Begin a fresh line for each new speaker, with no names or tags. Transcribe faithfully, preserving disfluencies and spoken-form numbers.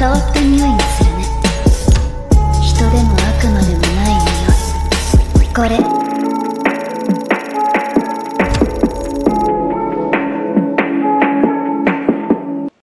変わった匂いがするね。人でも悪魔でもない匂い。これ